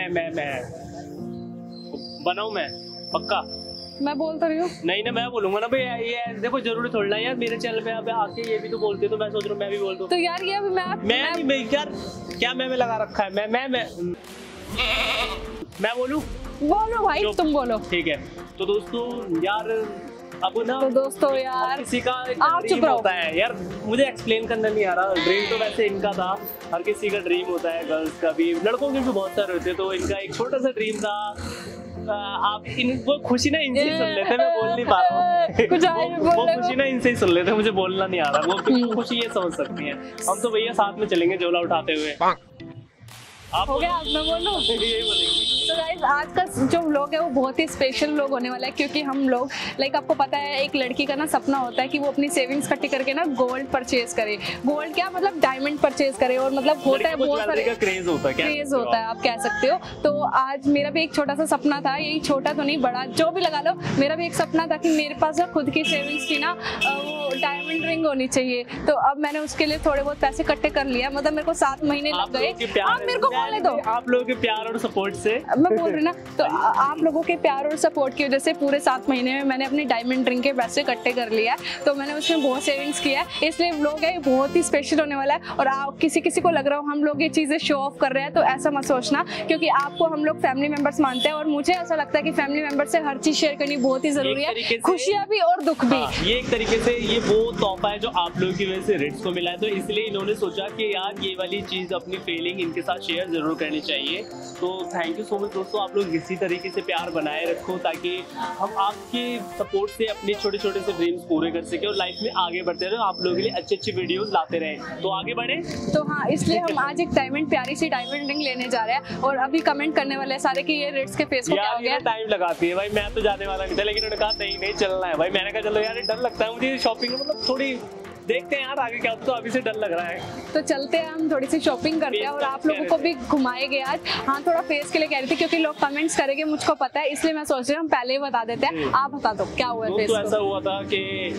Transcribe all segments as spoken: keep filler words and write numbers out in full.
मैं मैं मैं बनाऊं मैं पक्का। मैं बोल तो रही हूँ। नहीं ना मैं बोलूंगा ना भाई, ये देखो जरूरी थोड़ी ना यार, मेरे चैनल पे आप आके ये भी तो बोलते तो मैं सोच रहा हूँ मैं भी बोल दूं। तो यार ये अभी मैं मैं नहीं मैं यार क्या मैं में लगा रखा है, मैं मैं मैं मैं बोलूं? बोलो भाई तुम बोलो। ठीक है तो दोस्तों यार अब ना तो दोस्तों यार किसी का आप चुप ड्रीम रहो। होता है यार, मुझे एक्सप्लेन करना नहीं आ रहा। ड्रीम तो वैसे इनका था, हर किसी का ड्रीम होता है, गर्ल्स का भी, लड़कों के भी बहुत सारे होते हैं। तो इनका एक छोटा सा ड्रीम था। आ, आप इन वो खुशी ना इनसे ही सुन लेते, मैं बोल नहीं पा रहा हूँ। कुछ वो, वो खुशी ना इनसे ही सुन लेते, मुझे बोलना नहीं आ रहा। वो खुशी ये समझ सकती है। हम तो भैया साथ में चलेंगे झोला उठाते हुए। आप हो गया, मैं बोलूं? यही बोलेंगे। तो गाइस आज का जो व्लॉग है वो बहुत ही स्पेशल व्लॉग होने वाला है, क्योंकि हम लोग लाइक आपको पता है एक लड़की का ना सपना होता है कि वो अपनी सेविंग्स इकट्ठी करके ना गोल्ड परचेज करे। गोल्ड क्या मतलब डायमंड परचेज करे, और मतलब होता है बहुत सारे क्रेज होता है, क्रेज होता है आप कह सकते हो। तो आज मेरा भी एक छोटा सा सपना था, यही छोटा तो नहीं बड़ा जो भी लगा लो, मेरा भी एक सपना था कि मेरे पास ना खुद की सेविंग्स की ना वो डायमंड रिंग होनी चाहिए। तो अब मैंने उसके लिए थोड़े बहुत पैसे इकट्ठे कर लिया, मतलब मेरे को सात महीने लग गए। आप मेरे को बोलने दो। आप लोगों के प्यार और सपोर्ट से मैं बोल रही ना, तो आप लोगों के प्यार और सपोर्ट की वजह से पूरे सात महीने में मैंने अपनी डायमंड रिंग के पैसे इकट्ठे कर लिया है। तो मैंने उसमें बहुत सेविंग्स किया है, इसलिए व्लॉग है बहुत ही स्पेशल होने वाला है। और आप किसी किसी को लग रहा हो हम लोग ये चीजें शो ऑफ कर रहे हैं, तो ऐसा मत सोचना, क्योंकि आपको हम लोग फैमिली मेंबर्स मानते हैं, और मुझे ऐसा लगता है कि फैमिली मेंबर से हर चीज शेयर करनी बहुत ही जरूरी है, खुशियां भी और दुख भी। हाँ, ये एक तरीके से ये वो तोहफा है जो आप लोगों की वजह से रिट्स को मिला है। तो इसलिए इन्होंने सोचा कि यार ये वाली चीज अपनी फीलिंग इनके साथ शेयर जरूर करनी चाहिए। तो थैंक यू सो मच दोस्तों, आप लोग इसी तरीके से प्यार बनाए रखो, ताकि हम आपके सपोर्ट से अपने छोटे छोटे से ड्रीम्स पूरे कर सके और लाइफ में आगे बढ़ते रहे, आप लोगों के लिए अच्छी अच्छी वीडियोस लाते रहें। तो आगे बढ़े। तो हाँ, इसलिए हम आज एक डायमंड प्यारी सी डायमंड रिंग लेने जा रहे हैं, और अभी कमेंट करने वाले हैं सारे कि ये रेट्स के फेस को क्या हो गया। टाइम लगाती है भाई, मैं तो जाने वाला नहीं था, लेकिन उन्होंने कहा नहीं नहीं चलना है भाई। मैंने कहा चलो यार, डर लगता है मुझे शॉपिंग में, मतलब थोड़ी देखते हैं यार आगे क्या होता है, तो अभी से डर लग रहा है। तो चलते हैं, हम थोड़ी सी शॉपिंग करते हैं और आप लोगों को भी घुमाएंगे आज। हाँ, थोड़ा फेस के लिए कह रही थी, क्योंकि लोग कमेंट्स करेंगे मुझको पता है, इसलिए मैं सोच रही हूँ हम पहले ही बता देते हैं। आप बता दो क्या हुआ फेस तो को? ऐसा हुआ था कि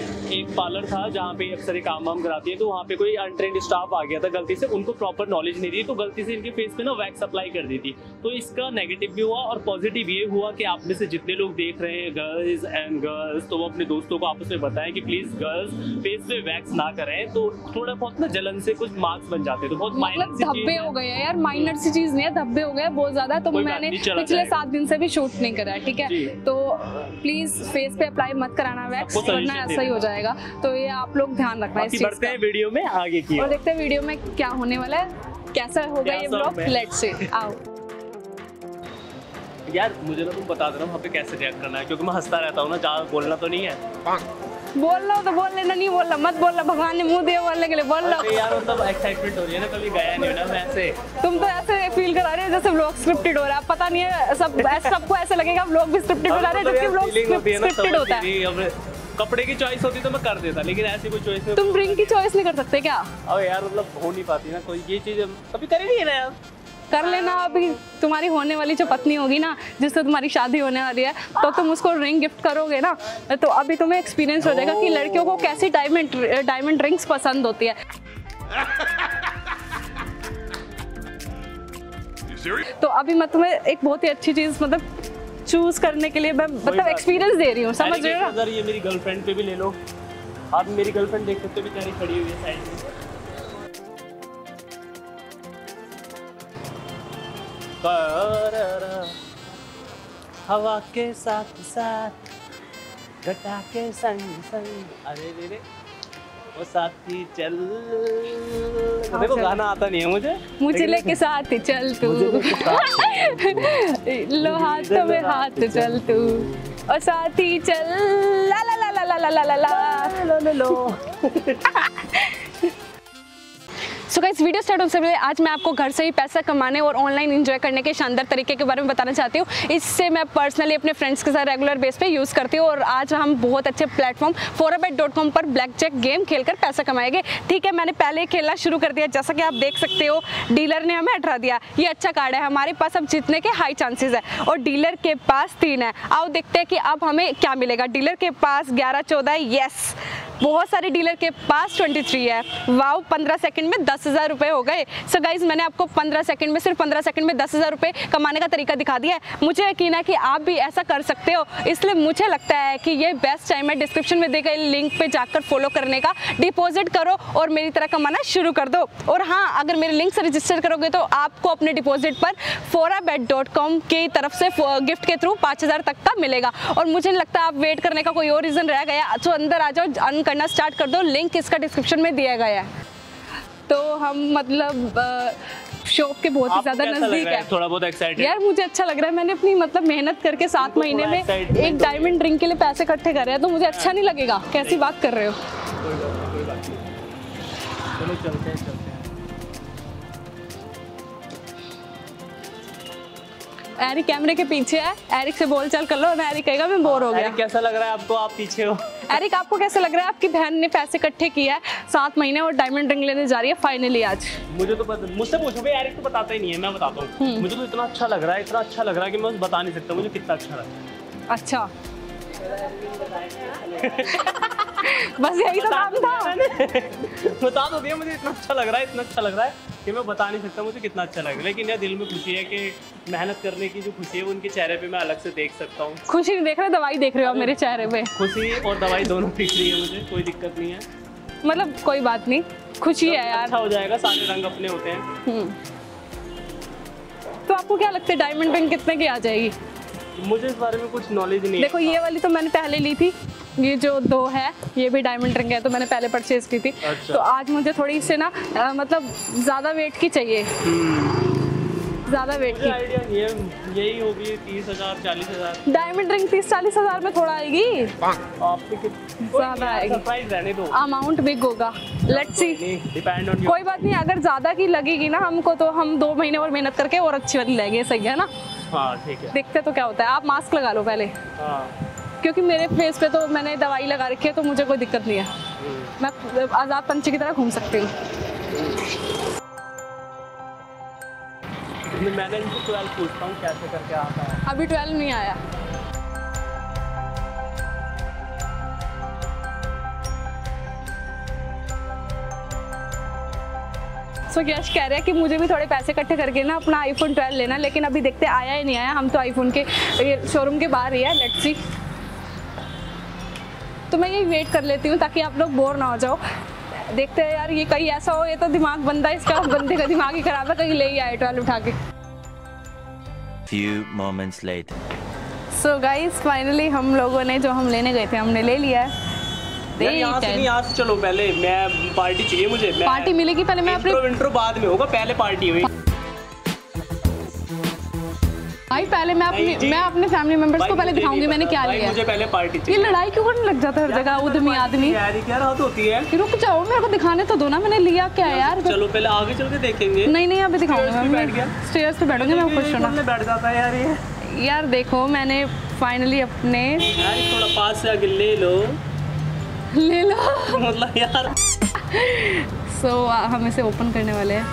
एक पार्लर था जहाँ पे अक्सर ये काम वाम कराती है, तो वहाँ पे कोई अनट्रेंड स्टाफ आ गया था गलती से, उनको प्रॉपर नॉलेज नहीं दी, तो गलती से इनके फेस पे ना वैक्स अप्लाई कर दी थी। तो इसका नेगेटिव भी हुआ और पॉजिटिव ये हुआ कि आप में से जितने लोग देख रहे हैं गर्ल्स एंड गर्ल्स, तो वो अपने दोस्तों को आपस में बताएं कि प्लीज गर्ल्स फेस पे वैक्स ना करें। तो थोड़ा बहुत ना जलन से कुछ मार्क्स बन जाते हैं, तो बहुत मतलब धब्बे हो गए हैं यार, माइनर सी चीज नहीं है, धब्बे हो गए बहुत ज्यादा। तो मैंने पिछले सात दिन से भी शूट नहीं करा है, ठीक है? तो प्लीज फेस पे अप्लाई मत कराना वैक्स, वरना ऐसा ही हो जाएगा। तो ये आप लोग ध्यान रखना इस चीज का। बढ़ते हैं वीडियो में आगे की और देखते हैं वीडियो में क्या होने वाला है, कैसा होगा ये व्लॉग। लेट्स सी, आओ। यार मुझे ना तुम बता देना वहाँ पे कैसे रिएक्ट करना है, क्योंकि मैं हंसता रहता हूँ ना, ज्यादा बोलना तो नहीं है। बोलना हो तो बोल लेना, नहीं बोलना मत बोलना, भगवान ने मुंह दिया बोलने के लिए, बोल लो यार। मतलब एक्साइटमेंट हो रही है ना, कभी गया नहीं ना मैं ऐसे। तुम तो ऐसे फील करा रहे हो जैसे व्लॉग स्क्रिप्टेड हो रहा है, पता नहीं है सब सबको ऐसे लगेगा व्लॉग भी स्क्रिप्टेड हो रहा है, जबकि व्लॉग स्क्रिप्टेड होता है। कपड़े की चॉइस होती तो मैं कर देता, लेकिन ऐसी कोई चॉइस नहीं। तुम रिंग की चॉइस नहीं कर सकते क्या? अब यार मतलब हो नहीं पाती ना कोई ये चीज, कभी करी नहीं है ना यार। कर लेना, अभी तुम्हारी होने वाली जो पत्नी होगी ना, जिससे तुम्हारी शादी होने वाली है, तो तुम उसको रिंग गिफ्ट करोगे ना, तो अभी तुम्हें एक्सपीरियंस हो जाएगा कि लड़कियों को कैसी डायमंड डायमंड रिंग्स पसंद होती है। तो अभी मैं तुम्हें एक बहुत ही अच्छी चीज मतलब चूज करने के लिए मैं मतलब एक्सपीरियंस दे रही हूँ, समझ रहे हो ना? ये मेरी गर्लफ्रेंड पे भी ले लो आप, मेरी गर्लफ्रेंड देख सकते हो बेचारी खड़ी हुई है साइड में। हवा के साथ साथ घटा के संग संग, अरे रे रे वो साथी चल। देखो गाना आता नहीं है मुझे। मुझे लेके साथ चल तू, लो हाथों में हाथ चल तू, और साथी चल ला ला ला ला ला ला ला ला ला लो। सो गाइस, वीडियो स्टार्ट होने से पहले आज मैं आपको घर से ही पैसा कमाने और ऑनलाइन एंजॉय करने के शानदार तरीके के बारे में बताना चाहती हूँ। इससे मैं पर्सनली अपने फ्रेंड्स के साथ रेगुलर बेस पे यूज़ करती हूँ, और आज हम बहुत अच्छे platform four a bet dot com पर ब्लैक जैक गेम खेलकर पैसा कमाएंगे। ठीक है, मैंने पहले ही खेलना शुरू कर दिया, जैसा कि आप देख सकते हो डीलर ने हमें हटा दिया। ये अच्छा कार्ड है, हमारे पास अब जीतने के हाई चांसेस है, और डीलर के पास तीन है। आओ देखते हैं कि अब हमें क्या मिलेगा। डीलर के पास ग्यारह चौदह, येस बहुत सारे डीलर के पास तेईस है। वाओ, पंद्रह सेकंड में दस हज़ार रुपये हो गए। सो गाइज मैंने आपको पंद्रह सेकंड में, सिर्फ पंद्रह सेकंड में दस हज़ार रुपये कमाने का तरीका दिखा दिया है। मुझे यकीन है कि आप भी ऐसा कर सकते हो, इसलिए मुझे लगता है कि ये बेस्ट टाइम है डिस्क्रिप्शन में दिए गए लिंक पे जाकर फॉलो करने का। डिपॉजिट करो और मेरी तरह कमाना शुरू कर दो। और हाँ, अगर मेरे लिंक से रजिस्टर करोगे तो आपको अपने डिपॉजिट पर फोरा बेट डॉट कॉम की तरफ से गिफ्ट के थ्रू पाँच हज़ार तक का मिलेगा। और मुझे नहीं लगता आप वेट करने का कोई और रीज़न रह गया, तो अंदर आ जाओ, अर्न करना स्टार्ट कर दो। लिंक इसका डिस्क्रिप्शन में दिया गया है। तो हम मतलब शॉप के बहुत ही ज्यादा नजदीक है। थोड़ा बहुत एक्साइटेड यार, मुझे अच्छा लग रहा है। मैंने अपनी मतलब मेहनत करके सात महीने में एक डायमंड रिंग के लिए पैसे इकट्ठे कर रहे हैं, तो मुझे अच्छा नहीं लगेगा? कैसी बात कर रहे हो? चलो चलते हैं चलते हैं। एरिक कैमरे के पीछे है, एरिक से बोल चाल कर लो ना। एरिक कहेगा मैं बोर हो गया। एरिक कैसा लग रहा है आपको? आप पीछे हो। एरिक आपको कैसा लग रहा है? आपकी बहन ने पैसे इकट्ठे किया है सात महीने और डायमंड रिंग लेने जा रही है फाइनली आज। मुझे तो पता, मुझसे पूछो भाई, एरिक तो बताता ही नहीं है, मैं बताता हूँ। मुझे तो इतना अच्छा लग रहा है, इतना अच्छा लग रहा है कि मैं बता नहीं सकता मुझे कितना अच्छा लग रहा है। अच्छा बस यही तो काम था। बता दो दिया, मुझे इतना अच्छा लग रहा है, इतना अच्छा लग रहा है कि मैं बता नहीं सकता मुझे कितना अच्छा लग रहा है। लेकिन यार दिल में खुशी है कि मेहनत करने की जो खुशी है वो उनके चेहरे पे मैं अलग से देख सकता हूँ। खुशी नहीं देख रहे, दवाई देख रहे हो आप मेरे चेहरे पे। खुशी और दवाई दोनों दिख रही है मुझे, कोई दिक्कत नहीं है। मतलब कोई बात नहीं, खुशी है यार। अच्छा हो जाएगा, सारे रंग अपने होते हैं। तो आपको क्या लगता है डायमंड रिंग कितने की आ जाएगी? मुझे इस बारे में कुछ नॉलेज नहीं। देखो ये वाली तो मैंने पहले ली थी, ये जो दो है ये भी डायमंड रिंग है, तो मैंने पहले परचेज की थी। अच्छा। तो आज मुझे थोड़ी से ना आ, मतलब ज़्यादा वेट की चाहिए, ज़्यादा वेट की। आइडिया नहीं है, यही होगी तीस हजार चालीस हजार। डायमंड रिंग तीस चालीस हजार में थोड़ा आएगी, ज़्यादा आएगी। सरप्राइज रहने दो, अमाउंट बिग होगा। Let's see, depend on. कोई बात नहीं, अगर ज़्यादा की लगेगी ना हमको तो हम दो महीने और मेहनत करके और अच्छी वाली लेंगे। सही है ना? हाँ ठीक है। देखते तो क्या होता है। आप मास्क लगा लो पहले। हाँ। क्योंकि मेरे फेस पे तो मैंने दवाई लगा रखी है, तो मुझे कोई दिक्कत नहीं है। मैं आज़ाद पंछी की तरह घूम सकती हूँ। मैंने इनको ट्वेल्व पूछता हूँ कैसे करके आता है। अभी ट्वेल्व नहीं आया। सो यश कह रहे हैं कि मुझे भी थोड़े पैसे इकट्ठे करके ना अपना आईफोन ट्वेल्व लेना, लेकिन अभी देखते आया ही नहीं आया। हम तो आईफोन के शोरूम के बाहर ही है। Let's see. तो मैं यही वेट कर लेती हूँ ताकि आप लोग बोर ना हो जाओ। देखते हैं यार, ये कहीं ऐसा हो, ये तो दिमाग बंदा इसका बंदे का दिमाग ही खराब है, कहीं ले ही आए ट्वेल्व उठा के। Few moments later. So guys, finally हम लोगों ने जो हम लेने गए थे हमने ले लिया है। यहाँ से नहीं, यहाँ से चलो। पहले मैं पार्टी चाहिए मुझे। पार्टी मिलेगी पहले। मैं अपने इंट्रो बाद में होगा, पहले पार्टी हुई। भाई पहले मैं अपनी मैं अपने फैमिली मेंबर्स को पहले दिखाऊंगी मैंने क्या लिया। मुझे पहले पार्टी चाहिए। ये लड़ाई क्यों करने लग जाता है हर जगह उद्यमी आदमी? यार क्या रात होती है? रुक जाओ, मेरे को दिखाने तो दो ना, मैंने लिया क्या है यार। चलो पहले आगे चल के देखेंगे। नहीं नहीं, अभी दिखाऊंगा। मैं स्टेयर्स पे बैठूंगी, मैं खुश होना। बैठ जाता है यार ये। यार देखो मैंने फाइनली अपने, यार थोड़ा पास से आगे ले लो ले लो मतलब यार। सो हम इसे ओपन करने वाले हैं।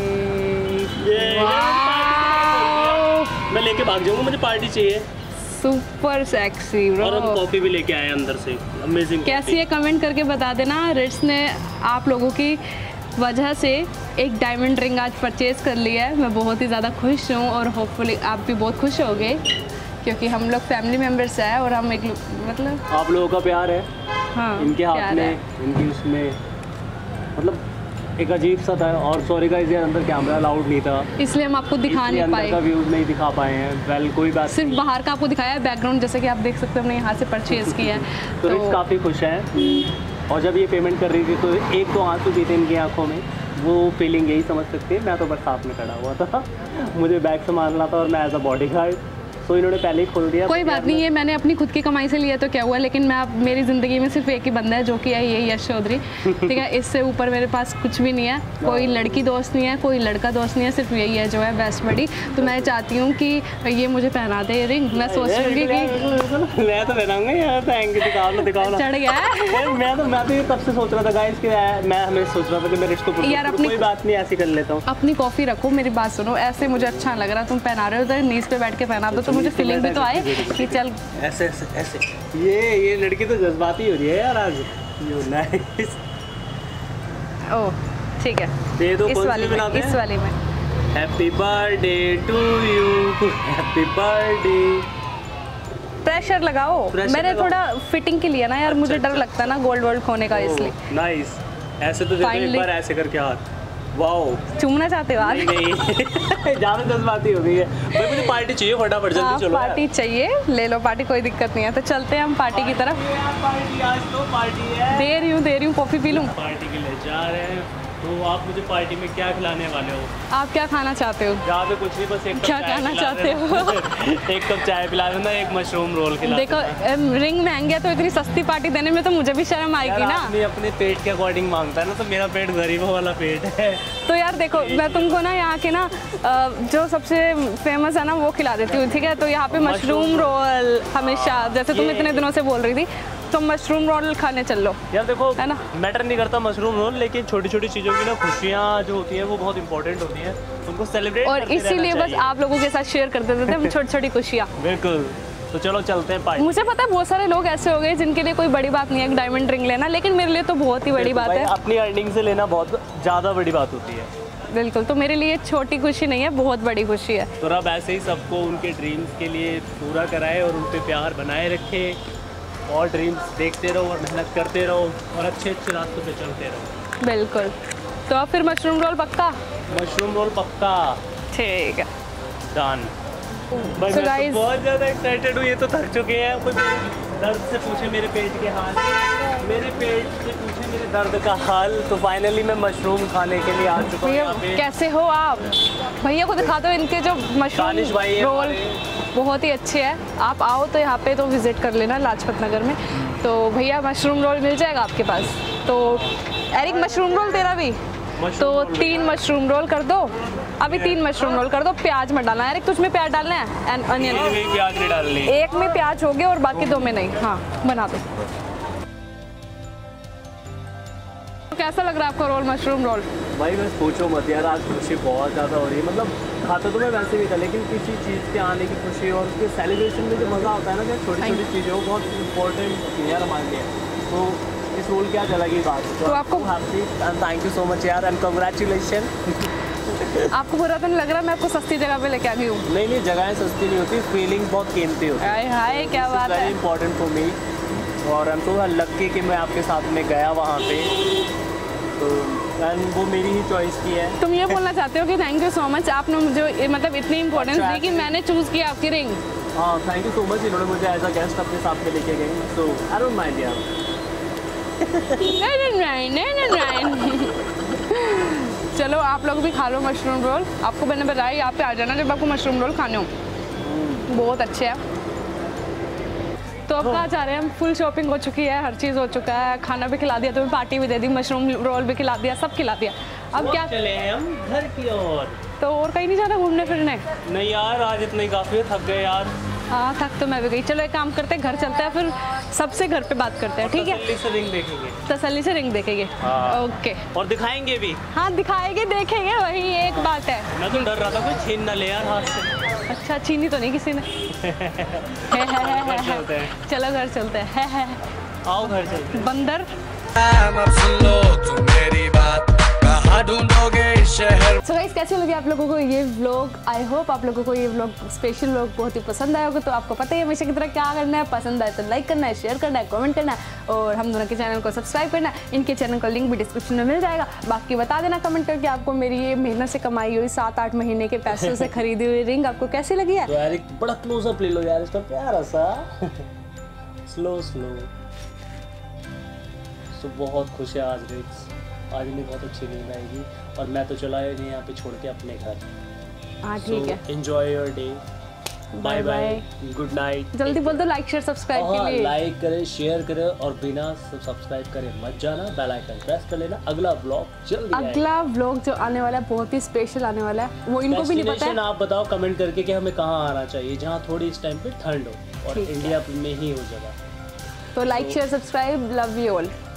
मैं लेके भाग जाऊंगा, मुझे पार्टी चाहिए। Super sexy bro. और हम कॉफी भी लेके आए अंदर से, अमेजिंग। कैसी है कमेंट करके बता देना। रिट्स ने आप लोगों की वजह से एक डायमंड रिंग आज परचेज कर लिया है। मैं बहुत ही ज़्यादा खुश हूँ और होपफुली आप भी बहुत खुश होगे, क्योंकि हम लोग फैमिली मेम्बर्स हैं और हम एक मतलब आप लोगों का प्यार है। हाँ, इनके हाथ में, इनकी उसमें मतलब एक अजीब सा था। और सॉरी गाइस, यार अंदर कैमरा अलाउड नहीं था, इसलिए हम आपको दिखा नहीं पाए। अंदर का व्यू नहीं दिखा पाए हैं। वेल कोई बात, सिर्फ बाहर का आपको दिखाया है। बैकग्राउंड जैसे कि आप देख सकते हो हमने यहाँ से परचेज किया है। तो, तो काफ़ी खुश हैं। और जब ये पेमेंट कर रही थी तो एक तो आंसू भी थे इनकी आंखों में, वो फीलिंग यही समझ सकते हैं। मैं तो बस साथ में खड़ा हुआ था, मुझे बैग संभालना था और मैं एज अ बॉडी गार्ड, तो इन्होंने पहले ही खोल दिया। कोई बात नहीं, ये मैंने अपनी खुद की कमाई से लिया तो क्या हुआ, लेकिन मैं अब मेरी ज़िंदगी में सिर्फ एक ही बंदा है जो कि है ये यश चौधरी। ठीक है, इससे ऊपर मेरे पास कुछ भी नहीं है। कोई लड़की दोस्त नहीं है, कोई लड़का दोस्त नहीं है, सिर्फ यही है जो है बेस्ट बडी। तो मैं चाहती हूँ कि ये मुझे पहना दे रिंग। मैं सोच रही हूँ कि मैं तो पहनाऊंगा यार। थैंक यू, दिखाओ ना दिखाओ ना। चढ़ गया है। मैं तो मैं तो ये तब से सोच रहा था गाइस कि मैं हमें सोच रहा था कि मैं रिश्तों को यार अपनी, कोई बात नहीं, ऐसी कर लेता हूँ। अपनी कॉफ़ी रखो, मेरी बात सुनो। ऐसे मुझे अच्छा लग रहा, तुम पहना रहे हो तो नीज पे बैठ के पहना दो, तो मुझे फीलिंग भी तो आए कि चल ऐसे ऐसे ऐसे। ये ये लड़की तो जज्बाती हो रही है यार आज। You nice. ओह ठीक है, दे दो, इस कौन सी वाली में, बनाते हैं? इस वाली में। Happy birthday to you, happy birthday. Pressure लगाओ, प्रेशर मैंने लगाओ। थोड़ा फिटिंग के लिए ना यार, अच्छा, मुझे डर अच्छा। लगता है ना गोल्ड वोल्ड खोने का, इसलिए। नाइस, ऐसे तो देखो एक Finally. बार ऐसे करके हाथ, वाओ। चूमना चाहते हो आज? नहीं नहीं ज्यादा जज्बाती हो गई है भाई, मुझे पार्टी चाहिए फटाफट, हाँ, जल्दी चलो यार। पार्टी चाहिए, ले लो पार्टी, कोई दिक्कत नहीं है। तो चलते हैं हम पार्टी की तरफ। पार्टी, आज तो पार्टी है। दे रही हूँ दे रही हूँ कॉफी पी लूँ। पार्टी के लिए जा रहे हैं, तो आप मुझे पार्टी में क्या खिलाने वाले हो? आप क्या खाना चाहते हो? जहाँ पे कुछ नहीं, बस एक कप क्या चाय खाना पिला चाहते देना। एक कप चाय पिला देना, एक मशरूम रोल खिला देखो देना। एम, रिंग महंगी है तो इतनी सस्ती पार्टी देने में तो मुझे भी शर्म आएगी यार, ना। आदमी अपने पेट के अकॉर्डिंग मांगता है ना, तो मेरा पेट गरीबों वाला पेट है। तो यार देखो, मैं तुमको ना यहाँ के ना अ, जो सबसे फेमस है ना वो खिला देती हूँ, ठीक है? तो यहाँ पे मशरूम रोल हमेशा, जैसे तुम ये- इतने दिनों से बोल रही थी, तो मशरूम रोल खाने चल लो। यार देखो, है ना? मैटर नहीं करता मशरूम रोल, लेकिन छोटी छोटी चीज़ों की ना खुशियाँ जो होती हैं वो बहुत इंपॉर्टेंट होती हैं, उनको सेलिब्रेट और करते इसीलिए रहना बस चाहिए। आप लोगों के साथ शेयर कर देते थे हम छोटी छोटी खुशियाँ। बिल्कुल, तो चलो चलते हैं पार्टी। मुझे पता है बहुत सारे लोग ऐसे हो गए जिनके लिए कोई बड़ी बात नहीं है डायमंड रिंग लेना, लेकिन मेरे लिए तो बहुत ही बड़ी बात भाई, है। अपनी अर्निंग से लेना बहुत ज़्यादा बड़ी बात होती है। बिल्कुल, तो मेरे लिए छोटी खुशी नहीं है, बहुत बड़ी खुशी है। तो रब ऐसे ही सबको उनके ड्रीम्स के लिए पूरा कराए और उन पे प्यार बनाए रखे, और ड्रीम्स देखते रहो और मेहनत करते रहो और अच्छे अच्छे रास्तों पे चलते रहो। बिल्कुल, तो अब फिर मशरूम रोल पक्का? मशरूम रोल पक्का, ठीक है। डन। भाई So मैं तो guys- बहुत ज़्यादा एक्साइटेड हूँ, ये तो थक चुके हैं। कोई दर्द से पूछे मेरे पेट के हाल, मेरे पेट से पूछे मेरे दर्द का हाल। तो फाइनली मैं मशरूम खाने के लिए आ चुका हूँ भैया यहाँ पे। कैसे हो आप? भैया को दिखा दो इनके जो मशरूम दानिश भाई हैं रोल, हमारे। बहुत ही अच्छे हैं। आप आओ तो यहाँ पे तो विजिट कर लेना लाजपत नगर में। तो भैया मशरूम रोल मिल जाएगा आपके पास। तो एरिक मशरूम रोल तेरा भी, मशरूम तो रोल तीन मशरूम रोल कर दो अभी, तीन मशरूम रोल कर दो। प्याज मत डालना एरिक, तुझ में प्याज डालना है एंड अनियन। एक भी प्याज नहीं डालनी। एक में प्याज हो गया और बाकी दो में नहीं। हाँ बना दो। तो कैसा लग रहा है आपको रोल, मशरूम रोल? भाई बस पूछो मत यार, आज खुशी बहुत ज़्यादा हो रही है। मतलब खाता तो मैं वैसे भी था, लेकिन किसी चीज़ के आने की खुशी और उसके सेलिब्रेशन में जो मज़ा आता है ना, कि छोटी छोटी चीज़ें वो बहुत इंपॉर्टेंट होती है यार हमारे लिए। तो इस रोल क्या अलग ही बात है। तो आपको- happy and thank you so much यार, एंड कंग्रेचुलेशन। आपको बुरा तो नहीं लग रहा मैं आपको सस्ती जगह पे लेके आ गई हूँ? नहीं नहीं, जगहें सस्ती नहीं होती, फीलिंग बहुत कीमती होती है। हाय हाय क्या बात वेरी है। इंपॉर्टेंट फॉर मी, और आई एम सो लकी कि मैं आपके साथ में गया वहाँ पे, तो एंड वो मेरी ही चॉइस की है। तुम ये बोलना चाहते हो कि थैंक यू सो मच, आपने मुझे ये- मतलब इतनी इंपॉर्टेंस अच्छा, दी कि मैंने चूज़ किया आपकी रिंग। हाँ थैंक यू सो मच, इन्होंने मुझे एज अ गेस्ट अपने साथ में लेके गए, सो आई डोंट माइंड यार। नहीं नहीं नहीं नहीं नहीं। चलो आप लोग भी खा लो मशरूम रोल। आपको मैंने बताया यहाँ पे आ जाना जब आपको मशरूम रोल खाने हो, बहुत अच्छे हैं। तो अब कहाँ जा रहे हैं हम? फुल शॉपिंग हो चुकी है, हर चीज़ हो चुका है, खाना भी खिला दिया, तुम्हें पार्टी भी दे दी, मशरूम रोल भी खिला दिया, सब खिला दिया। अब क्या? चले हैं हम घर की ओर। तो और कहीं नहीं जाना घूमने फिरने? नहीं यार, आज इतना ही काफ़ी है, थक गए यार। हाँ थक तो मैं भी गई। चलो एक काम करते हैं, घर चलते हैं, फिर सबसे घर पे बात करते हैं, ठीक है? तसल्ली से रिंग देखेंगे। तसल्ली से रिंग देखेंगे। हाँ। ओके। और दिखाएंगे भी। हाँ दिखाएंगे, देखेंगे, वही एक बात है। मैं तो डर रहा था कोई छीन ना ले यार हाथ से। अच्छा छीनी तो नहीं किसी ने? है, है, है, है, चलते है। हैं। चलो घर चलते हैं। है, है। आओ घर चलते हैं। बंदर। अब सुन लो तुम मेरी बात, कहाँ ढूंढोगे इस शहर। सो गाइस कैसे लगे आप लोगों को ये व्लॉग? आई होप आप लोगों को ये व्लॉग, स्पेशल व्लॉग बहुत ही पसंद आया होगा। तो आपको पता ही है हमेशा की तरह क्या करना है, पसंद आए तो लाइक करना है, शेयर करना है, कमेंट करना है, और हम दोनों के चैनल को सब्सक्राइब करना है। इनके चैनल का लिंक भी डिस्क्रिप्शन में मिल जाएगा। बाकी बता देना कमेंट करके आपको मेरी ये मेहनत से कमाई हुई सात आठ महीने के पैसों से खरीदी हुई रिंग आपको कैसी लगी है। तो यार एक बड़ा क्लोजअप ले लो यार इसका, प्यारा सा। Slow slow. तो बहुत खुश है आज रिक्स, आज नहीं बहुत अच्छी नींद आएगी, और मैं तो चला नहीं यहाँ पे छोड़ के अपने घर। हाँ ठीक है, enjoy your day, bye bye, good night. जल्दी बोल दो लाइक शेयर सब्सक्राइब के लिए। लाइक करें, शेयर करें, और बिना सब्सक्राइब करे मत जाना, बेल आइकन प्रेस कर लेना। अगला ब्लॉग जल्दी आएगा। अगला व्लॉग जो आने वाला है बहुत ही स्पेशल आने वाला है, वो इनको भी नहीं पता Destination है। आप बताओ कमेंट करके कि हमें कहाँ आना चाहिए, जहाँ थोड़ी इस टाइम पे ठंड हो, और ठीक है। इंडिया में ही हो जगह। तो like share subscribe, love you all.